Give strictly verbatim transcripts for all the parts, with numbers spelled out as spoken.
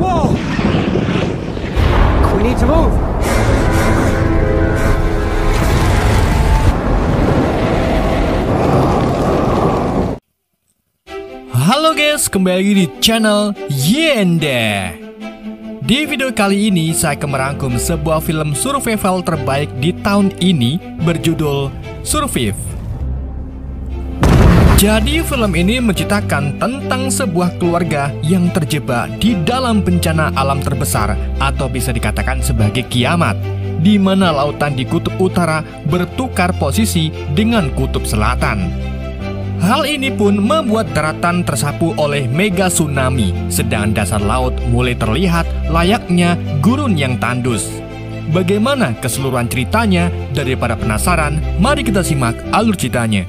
Whoa! We need to move. Halo guys, kembali lagi di channel Yende. Di video kali ini saya akan merangkum sebuah film survival terbaik di tahun ini berjudul Survive. Jadi film ini menceritakan tentang sebuah keluarga yang terjebak di dalam bencana alam terbesar atau bisa dikatakan sebagai kiamat, di mana lautan di kutub utara bertukar posisi dengan kutub selatan. Hal ini pun membuat daratan tersapu oleh mega tsunami, sedang dasar laut mulai terlihat layaknya gurun yang tandus. Bagaimana keseluruhan ceritanya? Daripada penasaran, mari kita simak alur ceritanya.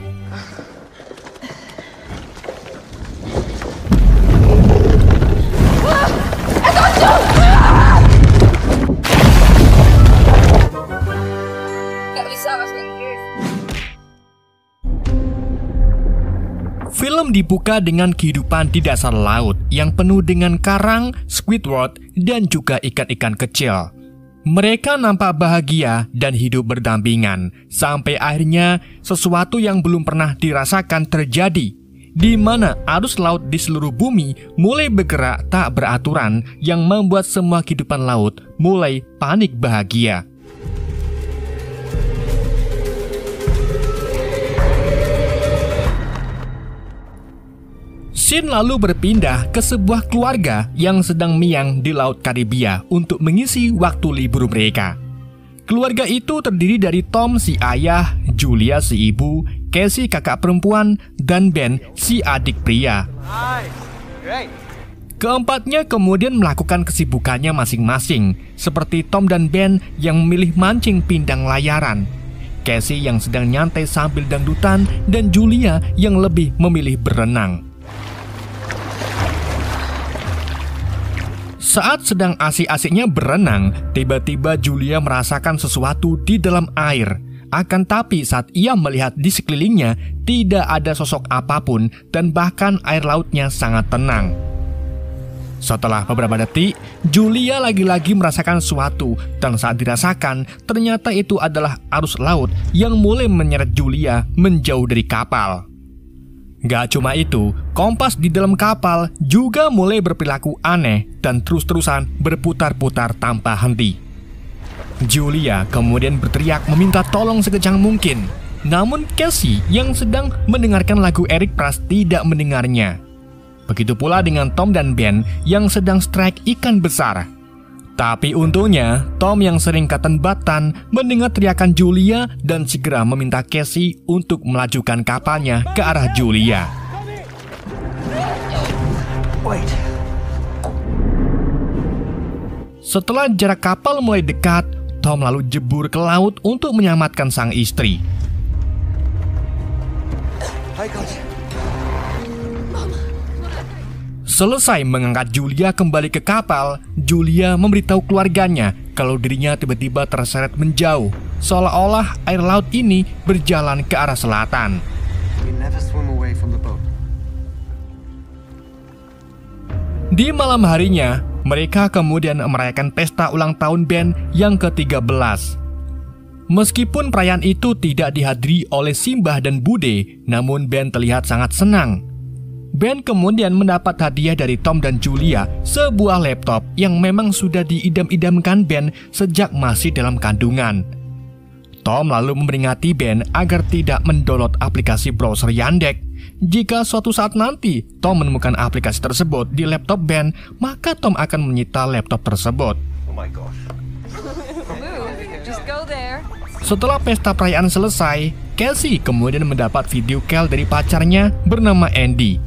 Film dibuka dengan kehidupan di dasar laut yang penuh dengan karang, Squidward, dan juga ikan-ikan kecil. Mereka nampak bahagia dan hidup berdampingan, sampai akhirnya sesuatu yang belum pernah dirasakan terjadi, di mana arus laut di seluruh bumi mulai bergerak tak beraturan yang membuat semua kehidupan laut mulai panik bahagia. Scene lalu berpindah ke sebuah keluarga yang sedang miang di Laut Karibia untuk mengisi waktu libur mereka. Keluarga itu terdiri dari Tom si ayah, Julia si ibu, Casey kakak perempuan, dan Ben si adik pria. Keempatnya kemudian melakukan kesibukannya masing-masing, seperti Tom dan Ben yang memilih mancing pindang layaran, Casey yang sedang nyantai sambil dangdutan, dan Julia yang lebih memilih berenang. Saat sedang asik-asiknya berenang, tiba-tiba Julia merasakan sesuatu di dalam air. Akan tapi saat ia melihat di sekelilingnya, tidak ada sosok apapun dan bahkan air lautnya sangat tenang. Setelah beberapa detik, Julia lagi-lagi merasakan sesuatu, dan saat dirasakan, ternyata itu adalah arus laut yang mulai menyeret Julia menjauh dari kapal. Gak cuma itu, kompas di dalam kapal juga mulai berperilaku aneh dan terus-terusan berputar-putar tanpa henti. Julia kemudian berteriak meminta tolong sekejang mungkin. Namun Casey yang sedang mendengarkan lagu Eric Pras tidak mendengarnya. Begitu pula dengan Tom dan Ben yang sedang strike ikan besar. Tapi untungnya, Tom yang sering ketenbatan mendengar teriakan Julia dan segera meminta Casey untuk melajukan kapalnya ke arah Julia. Setelah jarak kapal mulai dekat, Tom lalu jebur ke laut untuk menyelamatkan sang istri. Selesai mengangkat Julia kembali ke kapal, Julia memberitahu keluarganya kalau dirinya tiba-tiba terseret menjauh, seolah-olah air laut ini berjalan ke arah selatan. Di malam harinya, mereka kemudian merayakan pesta ulang tahun Ben yang ke tiga belas. Meskipun perayaan itu tidak dihadiri oleh Simbah dan Bude, namun Ben terlihat sangat senang. Ben kemudian mendapat hadiah dari Tom dan Julia, sebuah laptop yang memang sudah diidam-idamkan Ben sejak masih dalam kandungan. Tom lalu memperingati Ben agar tidak mendownload aplikasi browser Yandex. Jika suatu saat nanti Tom menemukan aplikasi tersebut di laptop Ben, maka Tom akan menyita laptop tersebut. Oh my gosh. Just go there. Setelah pesta perayaan selesai, Casey kemudian mendapat video call dari pacarnya bernama Andy.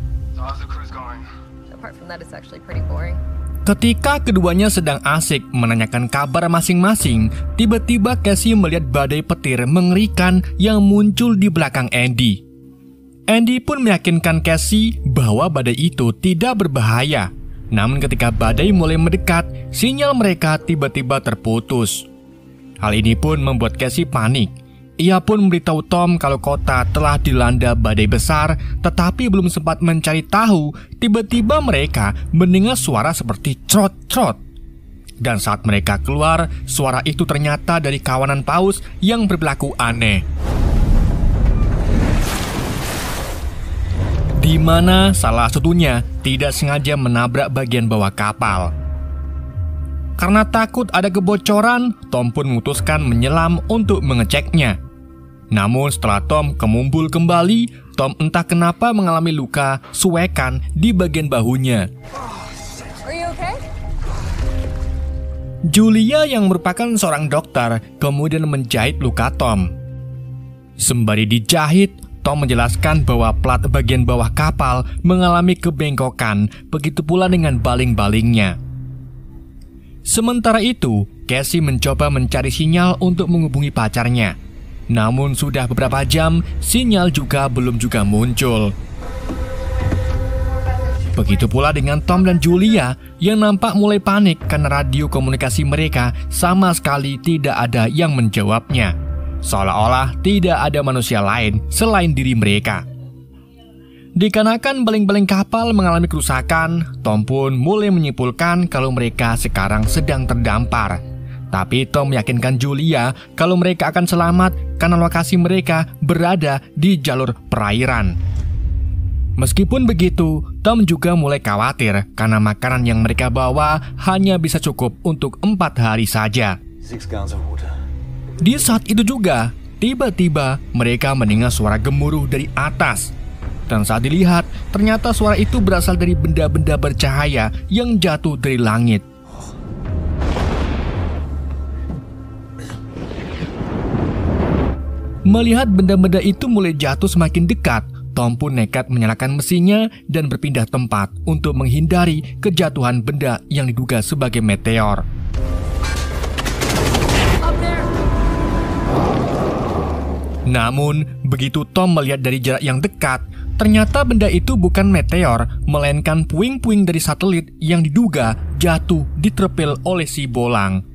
Ketika keduanya sedang asik menanyakan kabar masing-masing, tiba-tiba Casey melihat badai petir mengerikan yang muncul di belakang Andy. Andy pun meyakinkan Casey bahwa badai itu tidak berbahaya. Namun ketika badai mulai mendekat, sinyal mereka tiba-tiba terputus. Hal ini pun membuat Casey panik. Ia pun memberitahu Tom kalau kota telah dilanda badai besar, tetapi belum sempat mencari tahu, tiba-tiba mereka mendengar suara seperti crot-crot. Dan saat mereka keluar, suara itu ternyata dari kawanan paus yang berperilaku aneh. Di mana salah satunya tidak sengaja menabrak bagian bawah kapal. Karena takut ada kebocoran, Tom pun memutuskan menyelam untuk mengeceknya. Namun setelah Tom kemumbul kembali, Tom entah kenapa mengalami luka suwekan di bagian bahunya. Are you okay? Julia yang merupakan seorang dokter kemudian menjahit luka Tom. Sembari dijahit, Tom menjelaskan bahwa plat bagian bawah kapal mengalami kebengkokan, begitu pula dengan baling-balingnya. Sementara itu, Casey mencoba mencari sinyal untuk menghubungi pacarnya. Namun sudah beberapa jam, sinyal juga belum juga muncul. Begitu pula dengan Tom dan Julia yang nampak mulai panik karena radio komunikasi mereka sama sekali tidak ada yang menjawabnya. Seolah-olah tidak ada manusia lain selain diri mereka. Dikarenakan baling-baling kapal mengalami kerusakan, Tom pun mulai menyimpulkan kalau mereka sekarang sedang terdampar. Tapi Tom meyakinkan Julia kalau mereka akan selamat karena lokasi mereka berada di jalur perairan. Meskipun begitu, Tom juga mulai khawatir karena makanan yang mereka bawa hanya bisa cukup untuk empat hari saja. Di saat itu juga, tiba-tiba mereka mendengar suara gemuruh dari atas. Dan saat dilihat, ternyata suara itu berasal dari benda-benda bercahaya yang jatuh dari langit. Melihat benda-benda itu mulai jatuh semakin dekat, Tom pun nekat menyalakan mesinnya dan berpindah tempat untuk menghindari kejatuhan benda yang diduga sebagai meteor. Namun, begitu Tom melihat dari jarak yang dekat, ternyata benda itu bukan meteor, melainkan puing-puing dari satelit yang diduga jatuh diterpil oleh si bolang.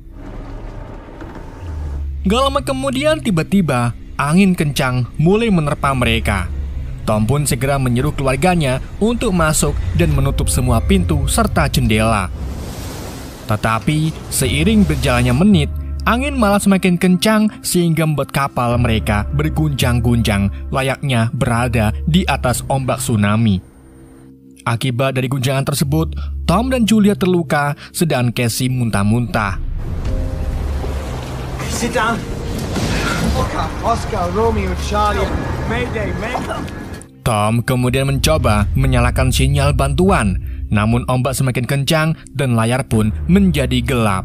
Gak lama kemudian tiba-tiba angin kencang mulai menerpa mereka. Tom pun segera menyeru keluarganya untuk masuk dan menutup semua pintu serta jendela. Tetapi seiring berjalannya menit, angin malah semakin kencang sehingga membuat kapal mereka berguncang-guncang layaknya berada di atas ombak tsunami. Akibat dari guncangan tersebut, Tom dan Julia terluka sedang Casey muntah-muntah. Sit down. Oscar, Oscar, Romeo, Charlie, Mayday, Mayday. Tom kemudian mencoba menyalakan sinyal bantuan, namun ombak semakin kencang dan layar pun menjadi gelap.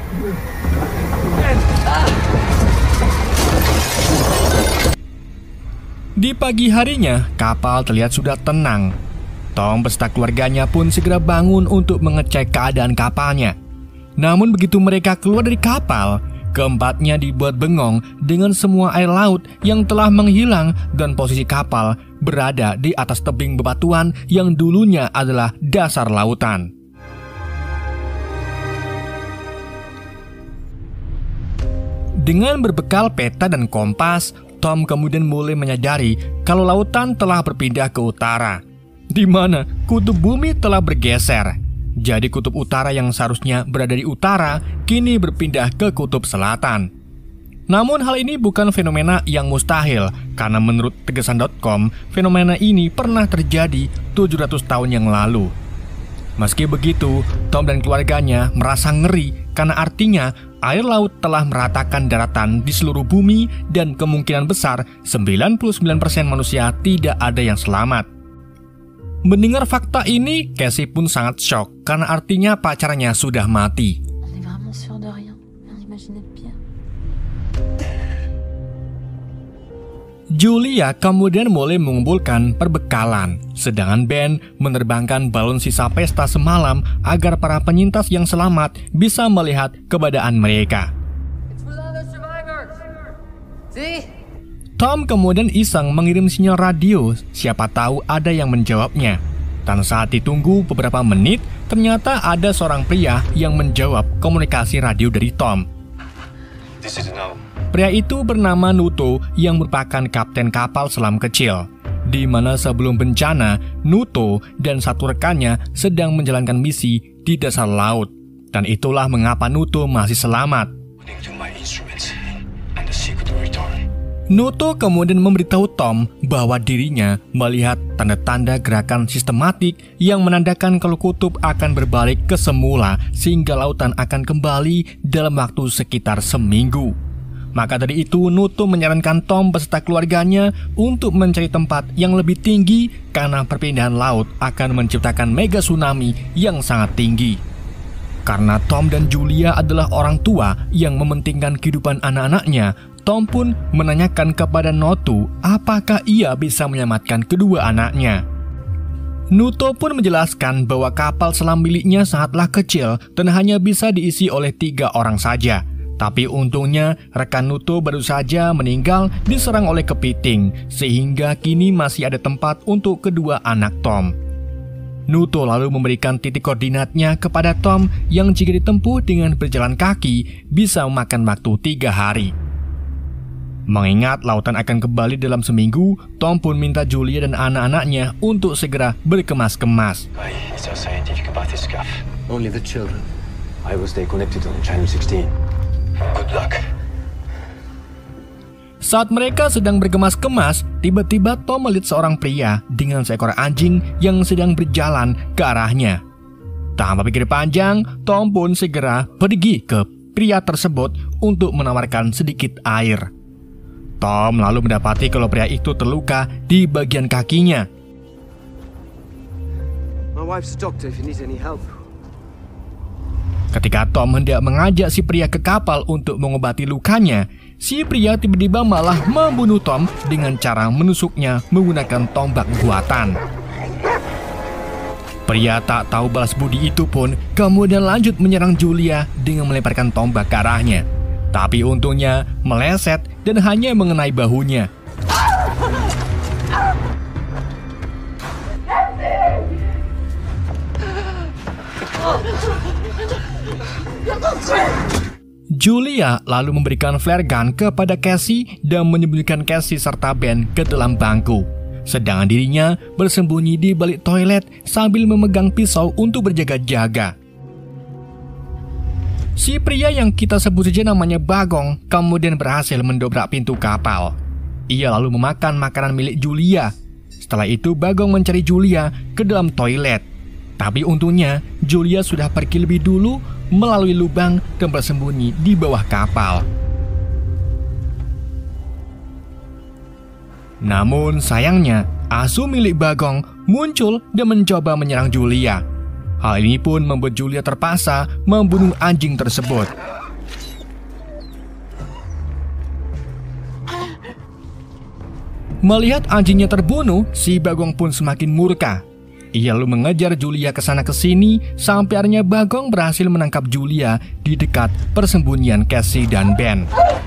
Di pagi harinya, kapal terlihat sudah tenang. Tom beserta keluarganya pun segera bangun untuk mengecek keadaan kapalnya. Namun begitu mereka keluar dari kapal, keempatnya dibuat bengong dengan semua air laut yang telah menghilang dan posisi kapal berada di atas tebing bebatuan yang dulunya adalah dasar lautan. Dengan berbekal peta dan kompas, Tom kemudian mulai menyadari kalau lautan telah berpindah ke utara, di mana kutub bumi telah bergeser. Jadi kutub utara yang seharusnya berada di utara kini berpindah ke kutub selatan. Namun hal ini bukan fenomena yang mustahil, karena menurut tegesan dot com, fenomena ini pernah terjadi tujuh ratus tahun yang lalu. Meski begitu, Tom dan keluarganya merasa ngeri karena artinya air laut telah meratakan daratan di seluruh bumi dan kemungkinan besar sembilan puluh sembilan persen manusia tidak ada yang selamat. Mendengar fakta ini, Casey pun sangat shock karena artinya pacarnya sudah mati. Julia kemudian mulai mengumpulkan perbekalan, sedangkan Ben menerbangkan balon sisa pesta semalam agar para penyintas yang selamat bisa melihat keberadaan mereka. Tom kemudian iseng mengirim sinyal radio, siapa tahu ada yang menjawabnya. Dan saat ditunggu beberapa menit, ternyata ada seorang pria yang menjawab komunikasi radio dari Tom. This is no. Pria itu bernama Nuto yang merupakan kapten kapal selam kecil, di mana sebelum bencana, Nuto dan satu rekannya sedang menjalankan misi di dasar laut. Dan itulah mengapa Nuto masih selamat. Nuto kemudian memberitahu Tom bahwa dirinya melihat tanda-tanda gerakan sistematik yang menandakan kalau kutub akan berbalik ke semula sehingga lautan akan kembali dalam waktu sekitar seminggu. Maka dari itu Nuto menyarankan Tom beserta keluarganya untuk mencari tempat yang lebih tinggi karena perpindahan laut akan menciptakan mega tsunami yang sangat tinggi. Karena Tom dan Julia adalah orang tua yang mementingkan kehidupan anak-anaknya, Tom pun menanyakan kepada Nuto apakah ia bisa menyelamatkan kedua anaknya. Nuto pun menjelaskan bahwa kapal selam miliknya sangatlah kecil dan hanya bisa diisi oleh tiga orang saja. Tapi untungnya rekan Nuto baru saja meninggal diserang oleh kepiting, sehingga kini masih ada tempat untuk kedua anak Tom. Nuto lalu memberikan titik koordinatnya kepada Tom yang jika ditempuh dengan berjalan kaki bisa memakan waktu tiga hari. Mengingat lautan akan kembali dalam seminggu, Tom pun minta Julia dan anak-anaknya untuk segera berkemas-kemas. Only the children. I will stay connected on Channel sixteen. Good luck. Saat mereka sedang bergemas-kemas, tiba-tiba Tom melihat seorang pria dengan seekor anjing yang sedang berjalan ke arahnya. Tanpa pikir panjang, Tom pun segera pergi ke pria tersebut untuk menawarkan sedikit air. Tom lalu mendapati kalau pria itu terluka di bagian kakinya. My wife's a doctor if you need any help. Ketika Tom hendak mengajak si pria ke kapal untuk mengobati lukanya, si pria tiba-tiba malah membunuh Tom dengan cara menusuknya menggunakan tombak buatan. Pria tak tahu balas budi itu pun kemudian lanjut menyerang Julia dengan melemparkan tombak ke arahnya. Tapi untungnya meleset dan hanya mengenai bahunya. Julia lalu memberikan flare gun kepada Cassie dan menyembunyikan Cassie serta Ben ke dalam bangku. Sedangkan dirinya bersembunyi di balik toilet sambil memegang pisau untuk berjaga-jaga. Si pria yang kita sebut saja namanya Bagong kemudian berhasil mendobrak pintu kapal. Ia lalu memakan makanan milik Julia. Setelah itu Bagong mencari Julia ke dalam toilet. Tapi untungnya Julia sudah pergi lebih dulu melalui lubang dan bersembunyi di bawah kapal. Namun sayangnya asu milik Bagong muncul dan mencoba menyerang Julia. Hal ini pun membuat Julia terpaksa membunuh anjing tersebut. Melihat anjingnya terbunuh, si Bagong pun semakin murka. Ia lalu mengejar Julia ke sana ke sini sampai akhirnya Bagong berhasil menangkap Julia di dekat persembunyian Cassie dan Ben.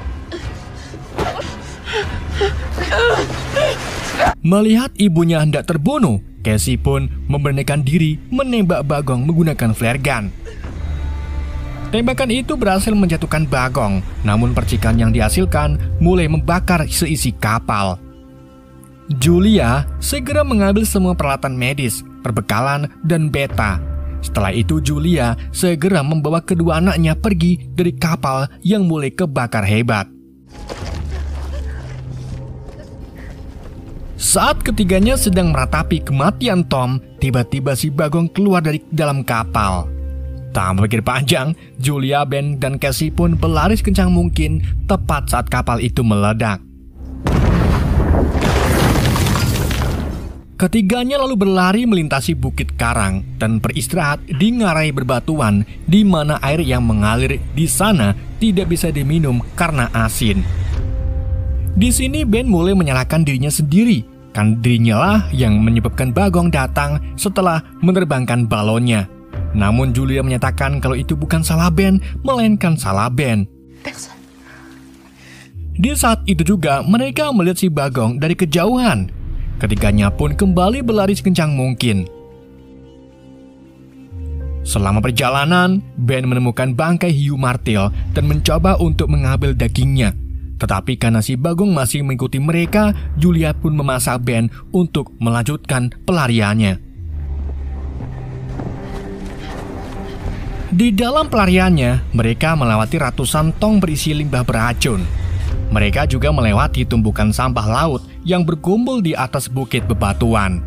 Melihat ibunya hendak terbunuh, Cassie pun memberanikan diri menembak Bagong menggunakan flare gun. Tembakan itu berhasil menjatuhkan Bagong, namun percikan yang dihasilkan mulai membakar seisi kapal. Julia segera mengambil semua peralatan medis, perbekalan, dan beta. Setelah itu Julia segera membawa kedua anaknya pergi dari kapal yang mulai kebakar hebat. Saat ketiganya sedang meratapi kematian Tom, tiba-tiba si Bagong keluar dari dalam kapal. Tanpa pikir panjang, Julia, Ben, dan Cassie pun berlari sekencang mungkin tepat saat kapal itu meledak. Ketiganya lalu berlari melintasi bukit karang dan beristirahat di ngarai berbatuan di mana air yang mengalir di sana tidak bisa diminum karena asin. Di sini Ben mulai menyalahkan dirinya sendiri, kan dirinya lah yang menyebabkan Bagong datang setelah menerbangkan balonnya. Namun Julia menyatakan kalau itu bukan salah Ben, melainkan salah Ben. Di saat itu juga mereka melihat si Bagong dari kejauhan. Ketiganya pun kembali berlari sekencang mungkin. Selama perjalanan, Ben menemukan bangkai hiu martil dan mencoba untuk mengambil dagingnya. Tetapi karena si Bagong masih mengikuti mereka, Julia pun memasak Ben untuk melanjutkan pelariannya. Di dalam pelariannya, mereka melewati ratusan tong berisi limbah beracun. Mereka juga melewati tumpukan sampah laut yang berkumpul di atas bukit bebatuan.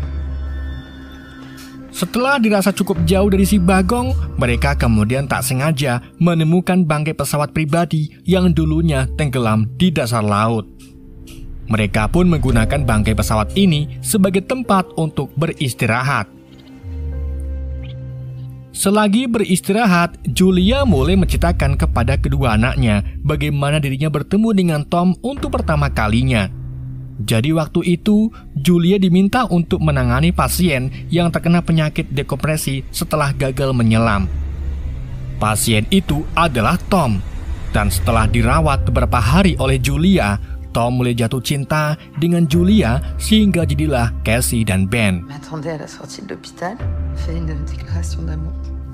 Setelah dirasa cukup jauh dari si Bagong, mereka kemudian tak sengaja menemukan bangkai pesawat pribadi yang dulunya tenggelam di dasar laut. Mereka pun menggunakan bangkai pesawat ini sebagai tempat untuk beristirahat. Selagi beristirahat, Julia mulai menceritakan kepada kedua anaknya bagaimana dirinya bertemu dengan Tom untuk pertama kalinya. Jadi waktu itu, Julia diminta untuk menangani pasien yang terkena penyakit dekompresi setelah gagal menyelam. Pasien itu adalah Tom. Dan setelah dirawat beberapa hari oleh Julia, Tom mulai jatuh cinta dengan Julia sehingga jadilah Cassie dan Ben. M'attendais à la sortie de l'hôpital, fait une déclaration d'amour.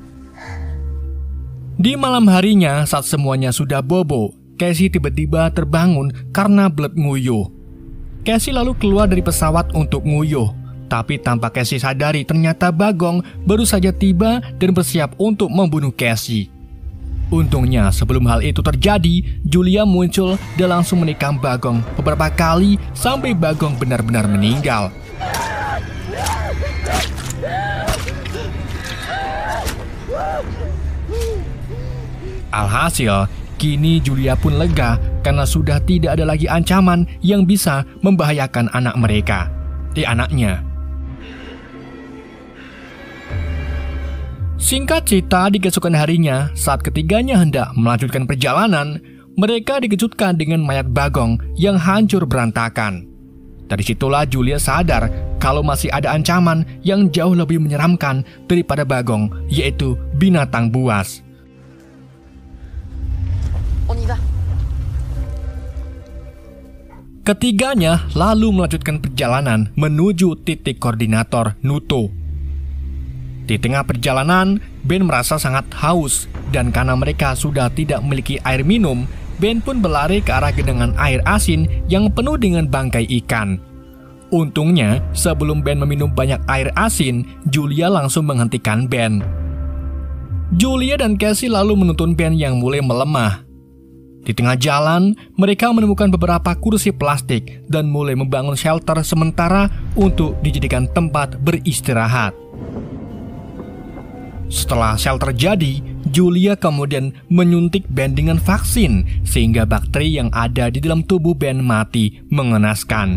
Di malam harinya, saat semuanya sudah bobo, Cassie tiba-tiba terbangun karena belet nguyuh. Cassie lalu keluar dari pesawat untuk nguyuh, tapi tanpa Cassie sadari ternyata Bagong baru saja tiba dan bersiap untuk membunuh Cassie. Untungnya sebelum hal itu terjadi, Julia muncul dan langsung menikam Bagong beberapa kali sampai Bagong benar-benar meninggal. Alhasil, kini Julia pun lega karena sudah tidak ada lagi ancaman yang bisa membahayakan anak mereka, di anaknya. Singkat cerita, di keesokan harinya, saat ketiganya hendak melanjutkan perjalanan, mereka dikejutkan dengan mayat Bagong yang hancur berantakan. Dari situlah Julia sadar kalau masih ada ancaman yang jauh lebih menyeramkan daripada Bagong, yaitu binatang buas. On y va. Ketiganya lalu melanjutkan perjalanan menuju titik koordinator Nuto. Di tengah perjalanan, Ben merasa sangat haus, dan karena mereka sudah tidak memiliki air minum, Ben pun berlari ke arah genangan air asin yang penuh dengan bangkai ikan. Untungnya, sebelum Ben meminum banyak air asin, Julia langsung menghentikan Ben. Julia dan Cassie lalu menuntun Ben yang mulai melemah. Di tengah jalan, mereka menemukan beberapa kursi plastik dan mulai membangun shelter sementara untuk dijadikan tempat beristirahat. Setelah shelter jadi, Julia kemudian menyuntik Ben dengan vaksin sehingga bakteri yang ada di dalam tubuh Ben mati mengenaskan.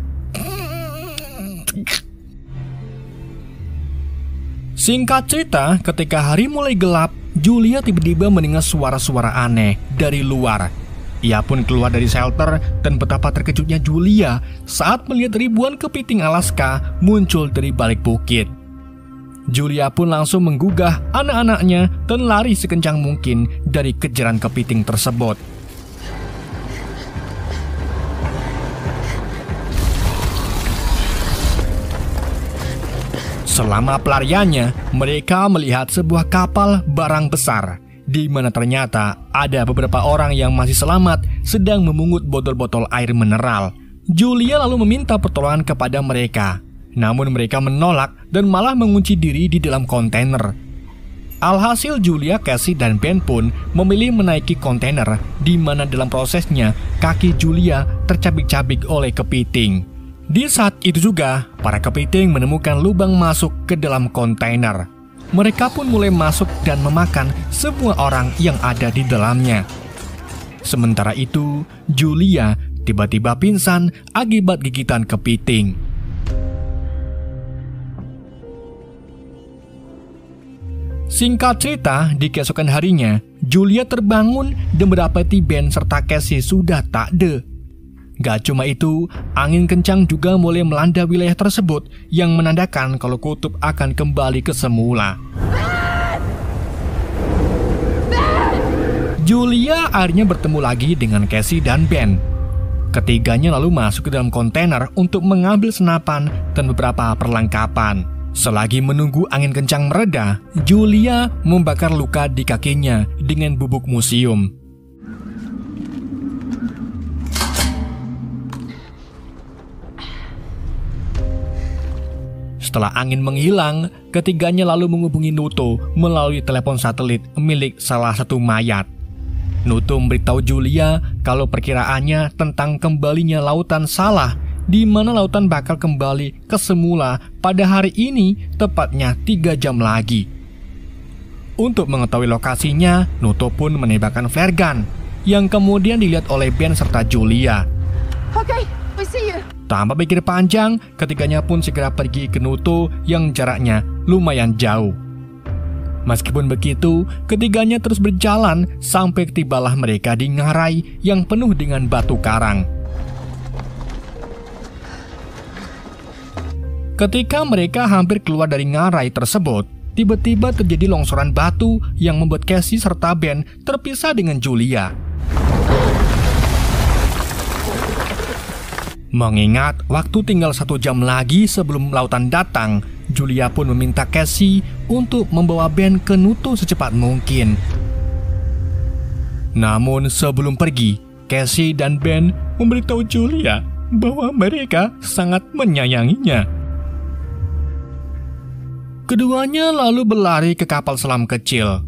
Singkat cerita, ketika hari mulai gelap, Julia tiba-tiba mendengar suara-suara aneh dari luar. Ia pun keluar dari shelter dan betapa terkejutnya Julia saat melihat ribuan kepiting Alaska muncul dari balik bukit. Julia pun langsung menggugah anak-anaknya dan lari sekencang mungkin dari kejaran kepiting tersebut. Selama pelariannya, mereka melihat sebuah kapal barang besar, di mana ternyata ada beberapa orang yang masih selamat sedang memungut botol-botol air mineral. Julia lalu meminta pertolongan kepada mereka, namun mereka menolak dan malah mengunci diri di dalam kontainer. Alhasil Julia, Cassie, dan Ben pun memilih menaiki kontainer, di mana dalam prosesnya kaki Julia tercabik-cabik oleh kepiting. Di saat itu juga, para kepiting menemukan lubang masuk ke dalam kontainer. Mereka pun mulai masuk dan memakan semua orang yang ada di dalamnya. Sementara itu, Julia tiba-tiba pingsan akibat gigitan kepiting. Singkat cerita, di keesokan harinya, Julia terbangun dan mendapati Ben serta Cassie sudah tak ada. Gak cuma itu, angin kencang juga mulai melanda wilayah tersebut yang menandakan kalau kutub akan kembali ke semula. Julia akhirnya bertemu lagi dengan Cassie dan Ben. Ketiganya lalu masuk ke dalam kontainer untuk mengambil senapan dan beberapa perlengkapan. Selagi menunggu angin kencang mereda, Julia membakar luka di kakinya dengan bubuk museum. Setelah angin menghilang, ketiganya lalu menghubungi Nuto melalui telepon satelit milik salah satu mayat. Nuto memberitahu Julia kalau perkiraannya tentang kembalinya lautan salah, di mana lautan bakal kembali ke semula pada hari ini, tepatnya tiga jam lagi. Untuk mengetahui lokasinya, Nuto pun menembakkan flare gun, yang kemudian dilihat oleh Ben serta Julia. Okay, we see you. Tanpa pikir panjang, ketiganya pun segera pergi ke Nuto yang jaraknya lumayan jauh. Meskipun begitu, ketiganya terus berjalan sampai tibalah mereka di ngarai yang penuh dengan batu karang. Ketika mereka hampir keluar dari ngarai tersebut, tiba-tiba terjadi longsoran batu yang membuat Cassie serta Ben terpisah dengan Julia. Mengingat waktu tinggal satu jam lagi sebelum lautan datang, Julia pun meminta Cassie untuk membawa Ben ke Nuto secepat mungkin. Namun sebelum pergi, Cassie dan Ben memberitahu Julia bahwa mereka sangat menyayanginya. Keduanya lalu berlari ke kapal selam kecil.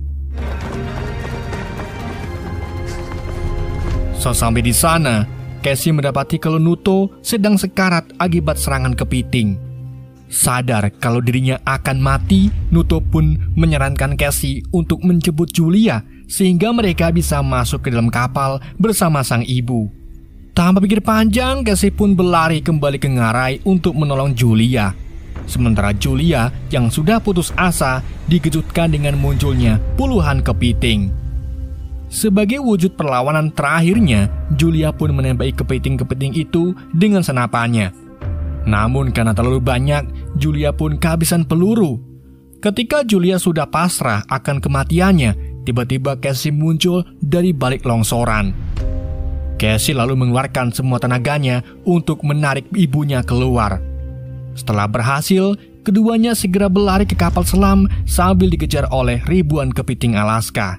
Sesampai di sana, Cassie mendapati kalau Nuto sedang sekarat akibat serangan kepiting. Sadar kalau dirinya akan mati, Nuto pun menyarankan Cassie untuk menjemput Julia sehingga mereka bisa masuk ke dalam kapal bersama sang ibu. Tanpa pikir panjang, Cassie pun berlari kembali ke ngarai untuk menolong Julia. Sementara Julia yang sudah putus asa dikejutkan dengan munculnya puluhan kepiting. Sebagai wujud perlawanan terakhirnya, Julia pun menembaki kepiting-kepiting itu dengan senapannya. Namun karena terlalu banyak, Julia pun kehabisan peluru. Ketika Julia sudah pasrah akan kematiannya, tiba-tiba Cassie muncul dari balik longsoran. Cassie lalu mengeluarkan semua tenaganya untuk menarik ibunya keluar. Setelah berhasil, keduanya segera berlari ke kapal selam sambil dikejar oleh ribuan kepiting Alaska.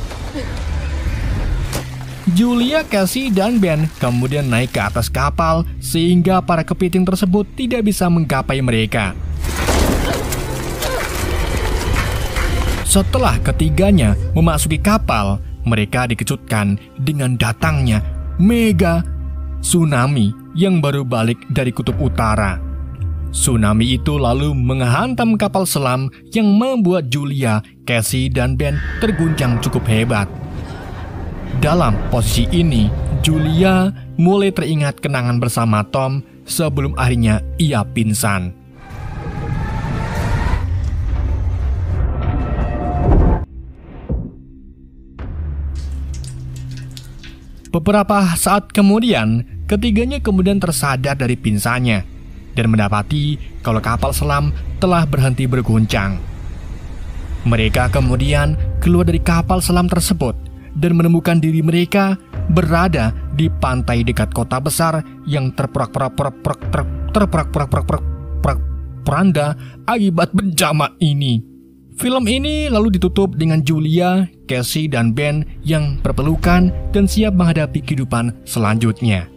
Julia, Cassie, dan Ben kemudian naik ke atas kapal sehingga para kepiting tersebut tidak bisa menggapai mereka. Setelah ketiganya memasuki kapal, mereka dikejutkan dengan datangnya mega tsunami yang baru balik dari kutub utara. Tsunami itu lalu menghantam kapal selam yang membuat Julia, Cassie, dan Ben terguncang cukup hebat. Dalam posisi ini, Julia mulai teringat kenangan bersama Tom sebelum akhirnya ia pingsan. Beberapa saat kemudian, ketiganya kemudian tersadar dari pingsannya dan mendapati kalau kapal selam telah berhenti berguncang. Mereka kemudian keluar dari kapal selam tersebut dan menemukan diri mereka berada di pantai dekat kota besar yang terporak-porak-porak-porak-porak-porak-porak-poranda akibat bencana ini. Film ini lalu ditutup dengan Julia, Cassie, dan Ben yang berpelukan dan siap menghadapi kehidupan selanjutnya.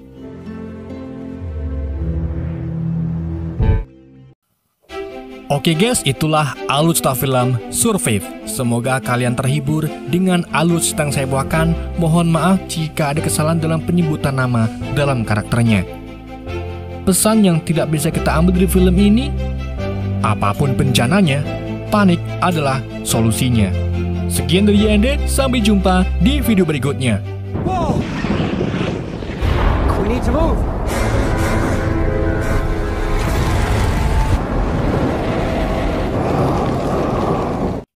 Oke guys, itulah alur cerita film Survive. Semoga kalian terhibur dengan alur cerita yang saya bawakan. Mohon maaf jika ada kesalahan dalam penyebutan nama dalam karakternya. Pesan yang tidak bisa kita ambil dari film ini, apapun bencananya, panik adalah solusinya. Sekian dari Y N D, sampai jumpa di video berikutnya. Whoa! We need to move.